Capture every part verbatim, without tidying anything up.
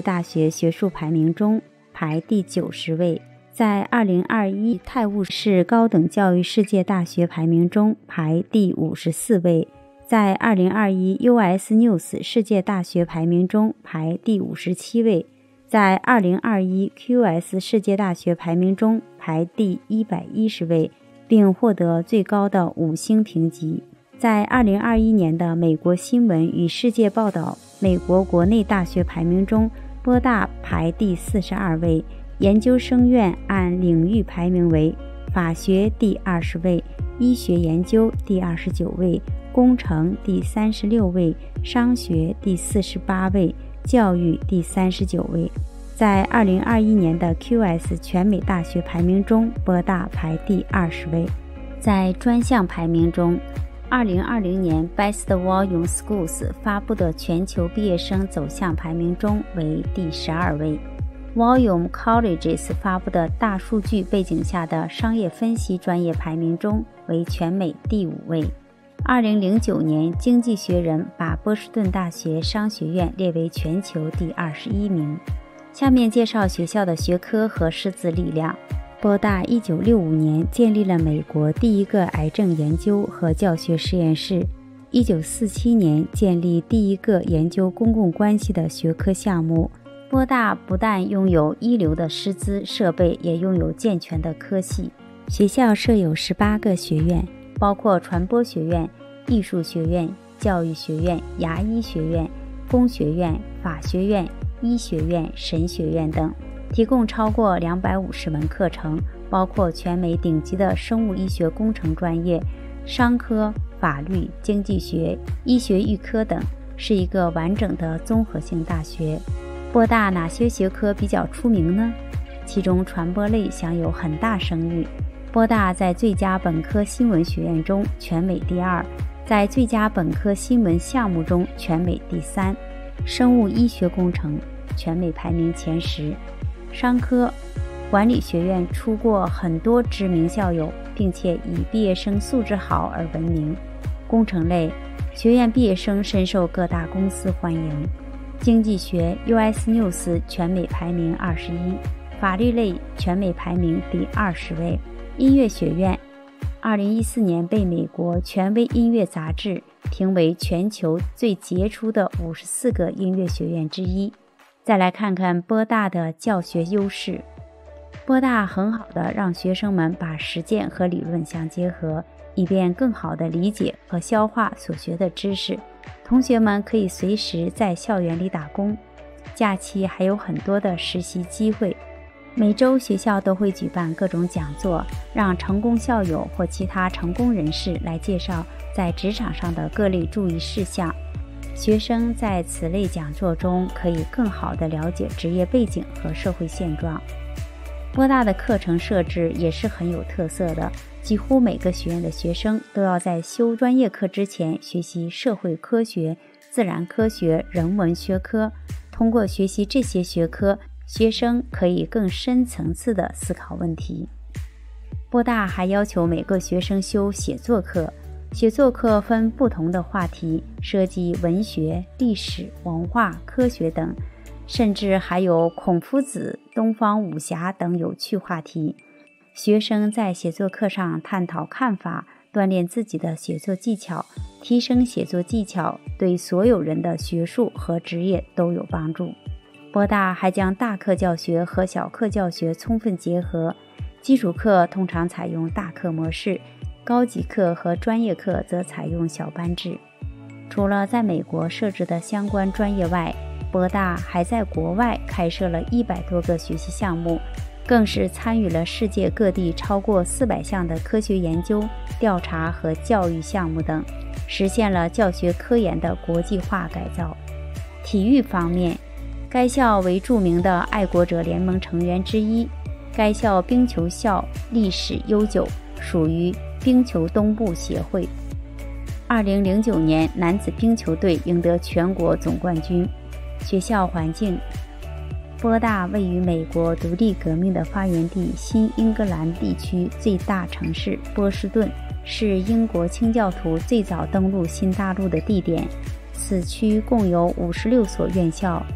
大学学术排名中排第九十位，在二零二一泰晤士高等教育世界大学排名中排第五十四位，在二零二一 U S News 世界大学排名中排第五十七位，在二零二一 Q S 世界大学排名中排第一百一十位，并获得最高的五星评级。在二零二一年的美国新闻与世界报道美国国内大学排名中，波大排第四十二位，研究生院按领域排名为法学第二十位，医学研究第二十九位，工程第三十六位，商学第四十八位，教育第三十九位。在二零二一年的 Q S 全美大学排名中，波大排第二十位。在专项排名中，二零二零年 Best Volume Schools 发布的全球毕业生走向排名中为第十二位， Volume Colleges 发布的大数据背景下的商业分析专业排名中为全美第五位。二零零九年经济学人把波士顿大学商学院列为全球第二十一名。下面介绍学校的学科和师资力量。波大一九六五年建立了美国第一个癌症研究和教学实验室，一九四七年建立第一个研究公共关系的学科项目。波大不但拥有一流的师资设备，也拥有健全的科系。学校设有十八个学院，包括传播学院、艺术学院、教育学院、牙医学院、工学院、法学院、医学院、神学院等，提供超过两百五十门课程，包括全美顶级的生物医学工程专业、商科、法律、经济学、医学预科等，是一个完整的综合性大学。波大哪些学科比较出名呢？其中传播类享有很大声誉。波大在最佳本科新闻学院中全美第二，在最佳本科新闻项目中全美第三。生物医学工程全美排名前十。商科管理学院出过很多知名校友，并且以毕业生素质好而闻名。工程类学院毕业生深受各大公司欢迎。经济学 U S News 全美排名二十一，法律类全美排名第二十位。音乐学院二零一四年被美国权威音乐杂志评为全球最杰出的五十四个音乐学院之一。再来看看波大的教学优势。波大很好的让学生们把实践和理论相结合，以便更好地理解和消化所学的知识。同学们可以随时在校园里打工，假期还有很多的实习机会。每周学校都会举办各种讲座，让成功校友或其他成功人士来介绍在职场上的各类注意事项。学生在此类讲座中可以更好地了解职业背景和社会现状。波大的课程设置也是很有特色的，几乎每个学院的学生都要在修专业课之前学习社会科学、自然科学、人文学科。通过学习这些学科，学生可以更深层次地思考问题。波大还要求每个学生修写作课，写作课分不同的话题，涉及文学、历史、文化、科学等，甚至还有孔夫子、东方武侠等有趣话题。学生在写作课上探讨看法，锻炼自己的写作技巧，提升写作技巧对所有人的学术和职业都有帮助。波大还将大课教学和小课教学充分结合，基础课通常采用大课模式，高级课和专业课则采用小班制。除了在美国设置的相关专业外，波大还在国外开设了一百多个学习项目，更是参与了世界各地超过四百项的科学研究、调查和教育项目等，实现了教学科研的国际化改造。体育方面，该校为著名的爱国者联盟成员之一，该校冰球校历史悠久，属于冰球东部协会。二零零九年男子冰球队赢得全国总冠军。学校环境，波大位于美国独立革命的发源地新英格兰地区最大城市波士顿，是英国清教徒最早登陆新大陆的地点。此区共有五十六所院校，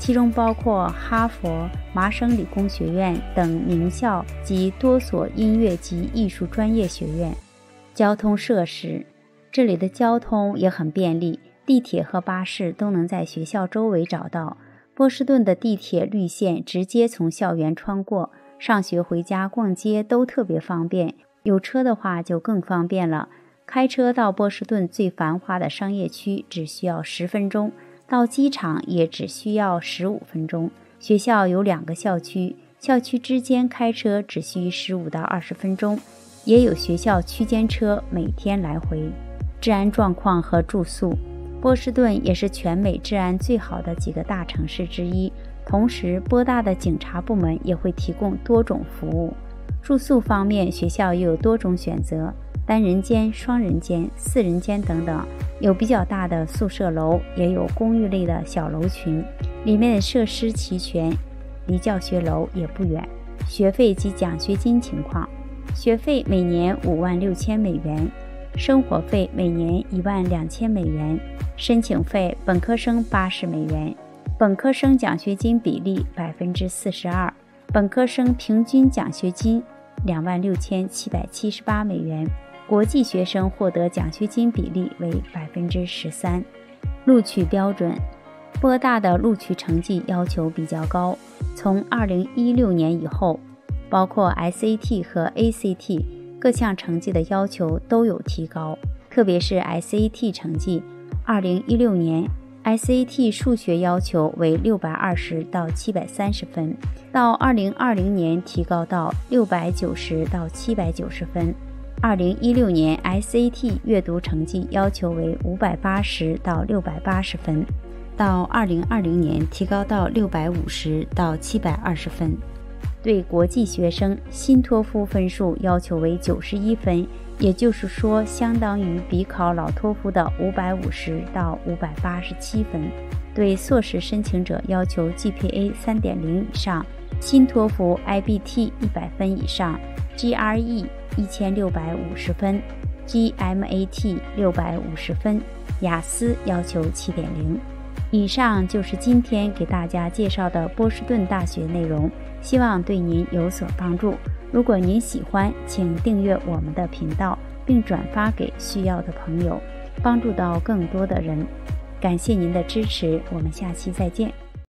其中包括哈佛、麻省理工学院等名校及多所音乐及艺术专业学院。交通设施，这里的交通也很便利，地铁和巴士都能在学校周围找到。波士顿的地铁绿线直接从校园穿过，上学回家逛街都特别方便，有车的话就更方便了。开车到波士顿最繁华的商业区只需要十分钟，到机场也只需要十五分钟。学校有两个校区，校区之间开车只需十五到二十分钟，也有学校区间车每天来回。治安状况和住宿，波士顿也是全美治安最好的几个大城市之一，同时波大的警察部门也会提供多种服务。住宿方面，学校又有多种选择，单人间、双人间、四人间等等，有比较大的宿舍楼，也有公寓类的小楼群，里面的设施齐全，离教学楼也不远。学费及奖学金情况，学费每年五万六千美元，生活费每年一万两千美元，申请费本科生八十美元，本科生奖学金比例百分之四十二，本科生平均奖学金两万六千七百七十八美元，国际学生获得奖学金比例为百分之十三。录取标准，波大的录取成绩要求比较高，从二零一六年以后，包括 S A T 和 A C T 各项成绩的要求都有提高，特别是 S A T 成绩，二零一六年 S A T 数学要求为六百二十到七百三十分，到二零二零年提高到六百九十到七百九十分。二零一六年 S A T 阅读成绩要求为五百八十到六百八十分，到二零二零年提高到六百五十到七百二十分。对国际学生，新托福分数要求为九十一分，也就是说相当于比考老托福的五百五十到五百八十七分。对硕士申请者要求 G P A 三点零 以上，新托福 I B T 一百分以上， G R E 一千六百五十分， G M A T 六百五十分，雅思要求 七点零。以上就是今天给大家介绍的波士顿大学内容，希望对您有所帮助。如果您喜欢，请订阅我们的频道，并转发给需要的朋友，帮助到更多的人。感谢您的支持，我们下期再见。